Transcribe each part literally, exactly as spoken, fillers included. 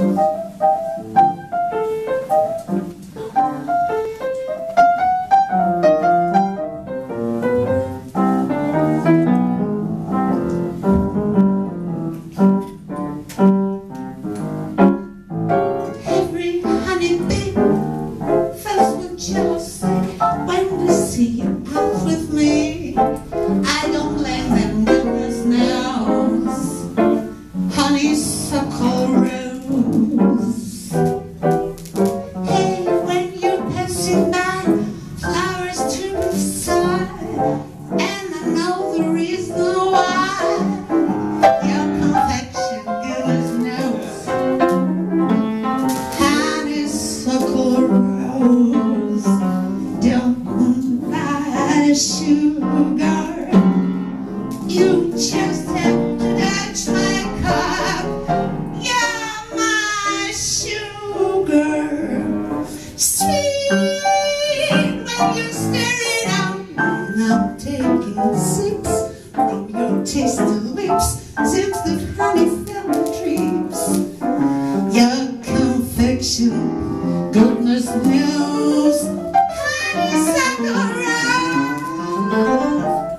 You just have to touch my cup. You're my sugar. Sweet when you stare it out. And I'm taking sips from your tasty lips. Sips of honey filled dreams. Your confection, goodness knows, honeysuckle rose.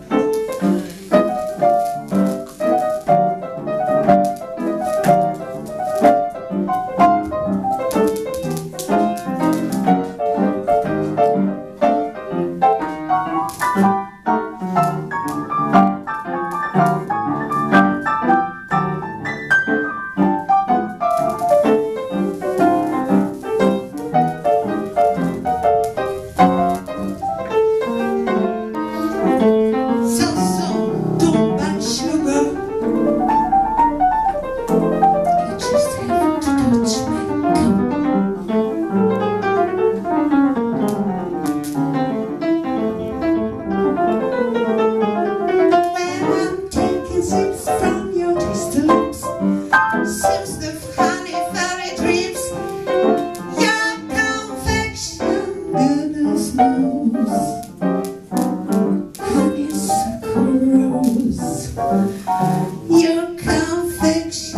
Sips of honey fairy dreams. Your confection, goodness knows, honeysuckle rose. Your confection.